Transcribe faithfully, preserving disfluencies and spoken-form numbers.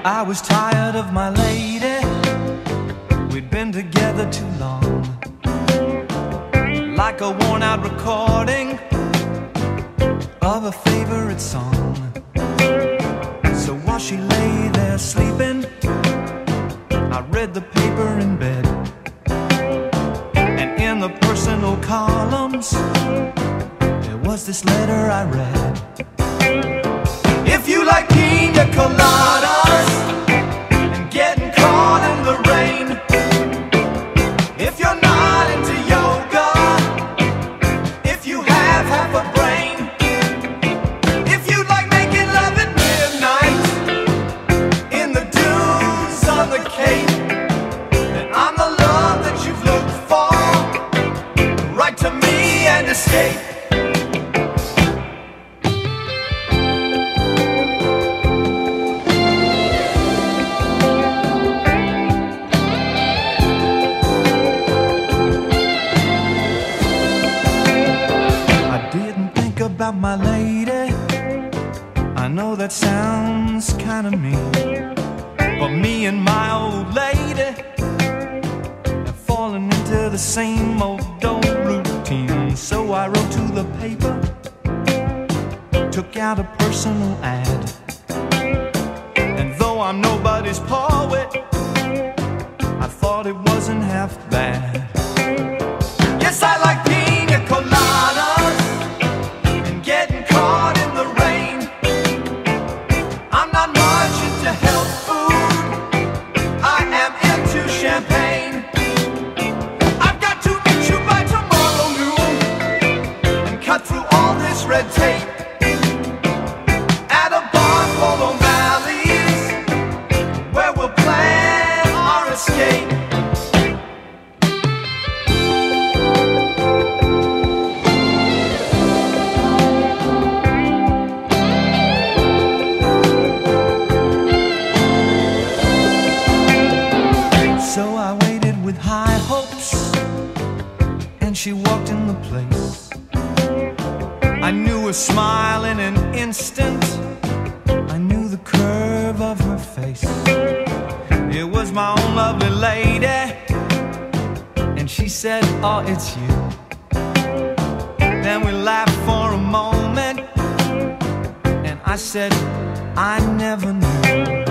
I was tired of my lady. We'd been together too long, like a worn-out recording of a favorite song. So while she lay there sleeping, I read the paper in bed, and in the personal columns there was this letter I read. If you like pina coladas and getting caught in the rain, if you're not into yoga, if you have half a brain, if you like making love at midnight in the dunes on the Cape, then I'm the love that you've looked for. Write to me and escape. About my lady, I know that sounds kinda mean, but me and my old lady have fallen into the same old old routine. So I wrote to the paper, took out a personal ad, and though I'm nobody's poet, I thought it wasn't half bad. Yes, I like pina coladas, getting caught in the rain. I'm not much into health food, I am into champagne. I've got to meet you by tomorrow noon and cut through all this red tape at a bar called O'Malley's, where we'll plan our escape. So I waited with high hopes, and she walked in the place. I knew her smile in an instant, I knew the curve of her face. It was my own lovely lady, and she said, oh, it's you. Then we laughed for a moment, and I said, I never knew.